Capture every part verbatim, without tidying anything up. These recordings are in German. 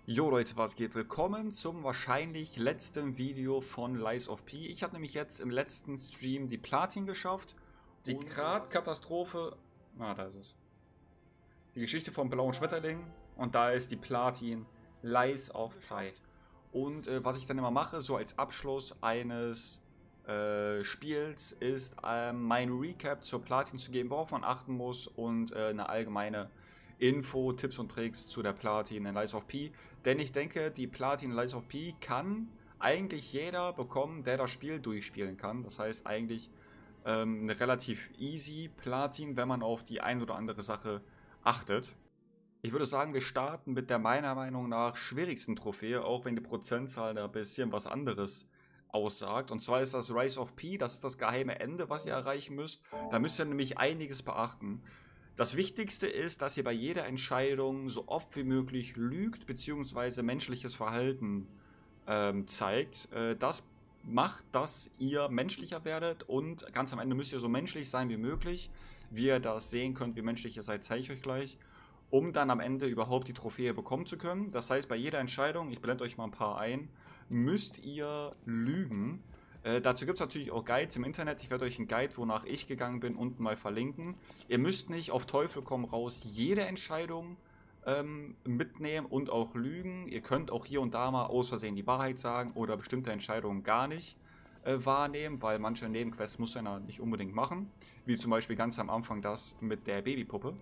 Jo Leute, was geht? Willkommen zum wahrscheinlich letzten Video von Lies of P. Ich habe nämlich jetzt im letzten Stream die Platin geschafft. Die Gradkatastrophe. Ah, da ist es. Die Geschichte vom blauen Schmetterling. Und da ist die Platin Lies of P. Und äh, was ich dann immer mache, so als Abschluss eines äh, Spiels, ist äh, mein Recap zur Platin zu geben, worauf man achten muss und äh, eine allgemeine Info, Tipps und Tricks zu der Platin in Lies of P. Denn ich denke, die Platin in Lies of P kann eigentlich jeder bekommen, der das Spiel durchspielen kann. Das heißt eigentlich ähm, eine relativ easy Platin, wenn man auf die ein oder andere Sache achtet. Ich würde sagen, wir starten mit der meiner Meinung nach schwierigsten Trophäe, auch wenn die Prozentzahl da ein bisschen was anderes aussagt. Und zwar ist das Rise of P, das ist das geheime Ende, was ihr erreichen müsst. Da müsst ihr nämlich einiges beachten. Das Wichtigste ist, dass ihr bei jeder Entscheidung so oft wie möglich lügt bzw. menschliches Verhalten ähm, zeigt. Äh, das macht, dass ihr menschlicher werdet und ganz am Ende müsst ihr so menschlich sein wie möglich. Wie ihr das sehen könnt, wie menschlich ihr seid, zeige ich euch gleich, um dann am Ende überhaupt die Trophäe bekommen zu können. Das heißt, bei jeder Entscheidung, ich blende euch mal ein paar ein, müsst ihr lügen. Äh, dazu gibt es natürlich auch Guides im Internet. Ich werde euch einen Guide, wonach ich gegangen bin, unten mal verlinken. Ihr müsst nicht auf Teufel komm raus jede Entscheidung ähm, mitnehmen und auch lügen. Ihr könnt auch hier und da mal aus Versehen die Wahrheit sagen oder bestimmte Entscheidungen gar nicht äh, wahrnehmen, weil manche Nebenquests muss ihr nicht unbedingt machen. Wie zum Beispiel ganz am Anfang das mit der Babypuppe.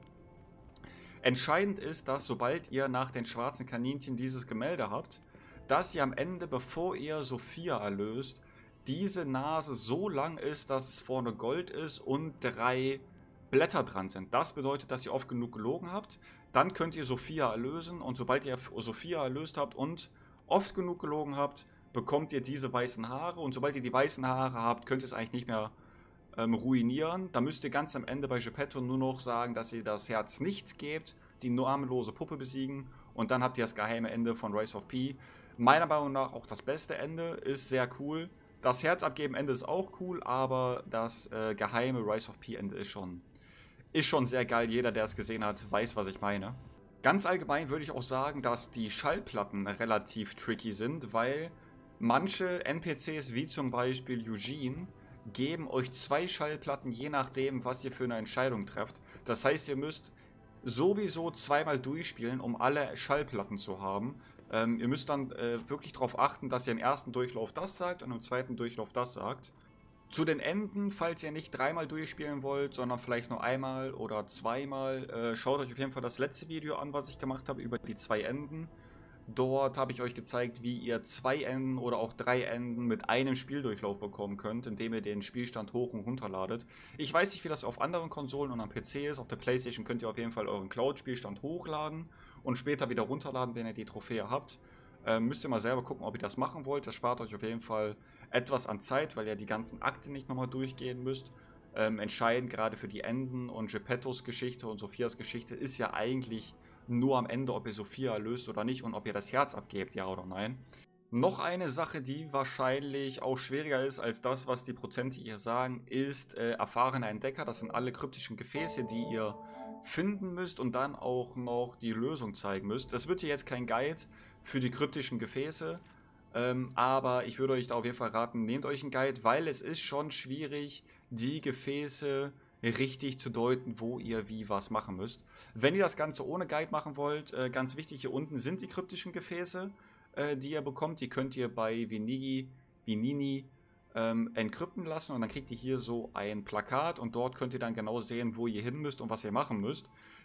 Entscheidend ist, dass sobald ihr nach den schwarzen Kaninchen dieses Gemälde habt, dass ihr am Ende, bevor ihr Sophia erlöst, diese Nase so lang ist, dass es vorne Gold ist und drei Blätter dran sind. Das bedeutet, dass ihr oft genug gelogen habt. Dann könnt ihr Sophia erlösen und sobald ihr Sophia erlöst habt und oft genug gelogen habt, bekommt ihr diese weißen Haare. Und sobald ihr die weißen Haare habt, könnt ihr es eigentlich nicht mehr ähm, ruinieren. Da müsst ihr ganz am Ende bei Geppetto nur noch sagen, dass ihr das Herz nicht gebt, die namenlose Puppe besiegen und dann habt ihr das geheime Ende von Rise of P. Meiner Meinung nach auch das beste Ende, ist sehr cool. Das Herz abgeben Ende ist auch cool, aber das äh, geheime Rise of P Ende ist schon, ist schon sehr geil. Jeder, der es gesehen hat, weiß, was ich meine. Ganz allgemein würde ich auch sagen, dass die Schallplatten relativ tricky sind, weil manche N P Cs, wie zum Beispiel Eugene, geben euch zwei Schallplatten, je nachdem, was ihr für eine Entscheidung trefft. Das heißt, ihr müsst sowieso zweimal durchspielen, um alle Schallplatten zu haben. Ähm, ihr müsst dann äh, wirklich darauf achten, dass ihr im ersten Durchlauf das sagt und im zweiten Durchlauf das sagt. Zu den Enden, falls ihr nicht dreimal durchspielen wollt, sondern vielleicht nur einmal oder zweimal, äh, schaut euch auf jeden Fall das letzte Video an, was ich gemacht habe über die zwei Enden. Dort habe ich euch gezeigt, wie ihr zwei Enden oder auch drei Enden mit einem Spieldurchlauf bekommen könnt, indem ihr den Spielstand hoch und runter ladet. Ich weiß nicht, wie das auf anderen Konsolen und am P C ist. Auf der PlayStation könnt ihr auf jeden Fall euren Cloud-Spielstand hochladen und später wieder runterladen, wenn ihr die Trophäe habt. Ähm, müsst ihr mal selber gucken, ob ihr das machen wollt. Das spart euch auf jeden Fall etwas an Zeit, weil ihr die ganzen Akte nicht nochmal durchgehen müsst. Ähm, entscheidend gerade für die Enden und Geppettos Geschichte und Sophias Geschichte ist ja eigentlich nur am Ende, ob ihr Sophia löst oder nicht und ob ihr das Herz abgebt, ja oder nein. Noch eine Sache, die wahrscheinlich auch schwieriger ist als das, was die Prozente hier sagen, ist äh, erfahrener Entdecker. Das sind alle kryptischen Gefäße, die ihr finden müsst und dann auch noch die Lösung zeigen müsst. Das wird hier jetzt kein Guide für die kryptischen Gefäße, ähm, aber ich würde euch da auf jeden Fall raten, nehmt euch einen Guide, weil es ist schon schwierig, die Gefäße richtig zu deuten, wo ihr wie was machen müsst. Wenn ihr das Ganze ohne Guide machen wollt, äh, ganz wichtig, hier unten sind die kryptischen Gefäße, äh, die ihr bekommt. Die könnt ihr bei Vinigi, Vinini ähm, entkrypten lassen und dann kriegt ihr hier so ein Plakat und dort könnt ihr dann genau sehen, wo ihr hin müsst und was ihr machen müsst.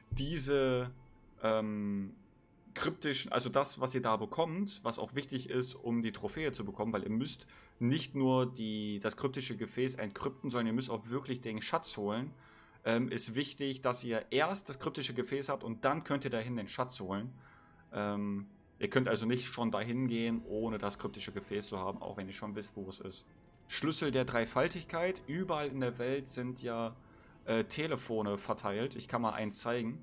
Diese ähm, kryptischen, also das, was ihr da bekommt, was auch wichtig ist, um die Trophäe zu bekommen, weil ihr müsst nicht nur die, das kryptische Gefäß entkrypten, sondern ihr müsst auch wirklich den Schatz holen. Ähm, ist wichtig, dass ihr erst das kryptische Gefäß habt und dann könnt ihr dahin den Schatz holen. Ähm, ihr könnt also nicht schon dahin gehen, ohne das kryptische Gefäß zu haben, auch wenn ihr schon wisst, wo es ist. Schlüssel der Dreifaltigkeit. Überall in der Welt sind ja äh, Telefone verteilt. Ich kann mal eins zeigen,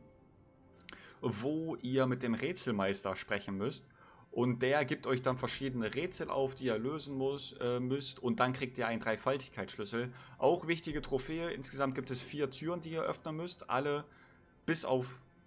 wo ihr mit dem Rätselmeister sprechen müsst. Und der gibt euch dann verschiedene Rätsel auf, die ihr lösen muss, äh, müsst. Und dann kriegt ihr einen Dreifaltigkeitsschlüssel. Auch wichtige Trophäe. Insgesamt gibt es vier Türen, die ihr öffnen müsst. Alle bis auf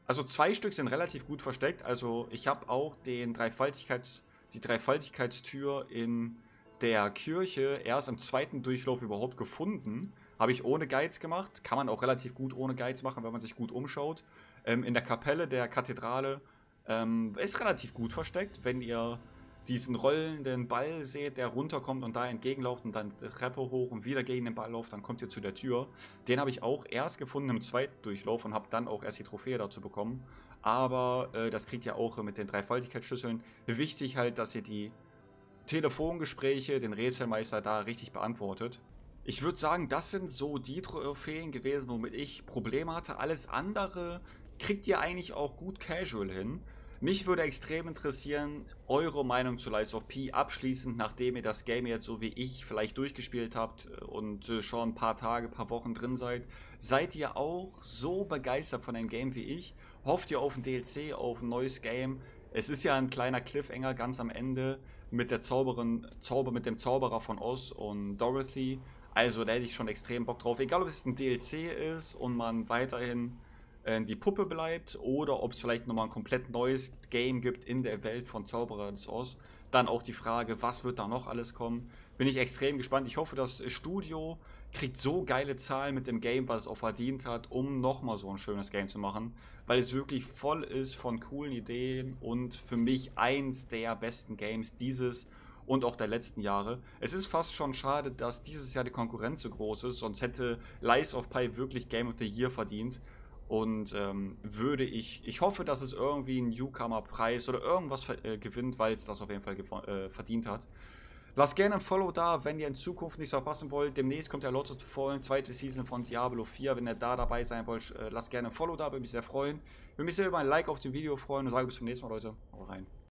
Also zwei Stück sind relativ gut versteckt. Also ich habe auch den Dreifaltigkeits, die Dreifaltigkeitstür in der Kirche erst im zweiten Durchlauf überhaupt gefunden. Habe ich ohne Guides gemacht. Kann man auch relativ gut ohne Guides machen, wenn man sich gut umschaut. Ähm, in der Kapelle der Kathedrale ähm, ist relativ gut versteckt. Wenn ihr diesen rollenden Ball seht, der runterkommt und da entgegenlauft und dann die Treppe hoch und wieder gegen den Ball läuft, dann kommt ihr zu der Tür. Den habe ich auch erst gefunden im zweiten Durchlauf und habe dann auch erst die Trophäe dazu bekommen. Aber äh, das kriegt ihr auch mit den Dreifaltigkeitsschlüsseln. Wichtig halt, dass ihr die Telefongespräche, den Rätselmeister da richtig beantwortet. Ich würde sagen, das sind so die Trophäen gewesen, womit ich Probleme hatte. Alles andere kriegt ihr eigentlich auch gut casual hin. Mich würde extrem interessieren, eure Meinung zu Lies of P abschließend, nachdem ihr das Game jetzt so wie ich vielleicht durchgespielt habt und schon ein paar Tage, ein paar Wochen drin seid. Seid ihr auch so begeistert von dem Game wie ich? Hofft ihr auf ein D L C, auf ein neues Game? Es ist ja ein kleiner Cliffhanger ganz am Ende mit der Zauberin, Zauber, mit dem Zauberer von Oz und Dorothy. Also da hätte ich schon extrem Bock drauf. Egal ob es ein D L C ist und man weiterhin die Puppe bleibt oder ob es vielleicht nochmal ein komplett neues Game gibt in der Welt von Zauberer des Oz. Dann auch die Frage, was wird da noch alles kommen. Bin ich extrem gespannt. Ich hoffe, das Studio kriegt so geile Zahlen mit dem Game, was es auch verdient hat, um nochmal so ein schönes Game zu machen. Weil es wirklich voll ist von coolen Ideen und für mich eins der besten Games dieses und auch der letzten Jahre. Es ist fast schon schade, dass dieses Jahr die Konkurrenz so groß ist, sonst hätte Lies of P wirklich Game of the Year verdient. Und ähm, würde ich, ich hoffe, dass es irgendwie einen Newcomer-Preis oder irgendwas äh, gewinnt, weil es das auf jeden Fall äh, verdient hat. Lasst gerne ein Follow da, wenn ihr in Zukunft nichts verpassen wollt. Demnächst kommt der Lords of the Fallen, zweite Season von Diablo vier. Wenn ihr da dabei sein wollt, äh, lasst gerne ein Follow da, würde mich sehr freuen. Würde mich sehr über ein Like auf dem Video freuen und sage bis zum nächsten Mal, Leute. Haut rein.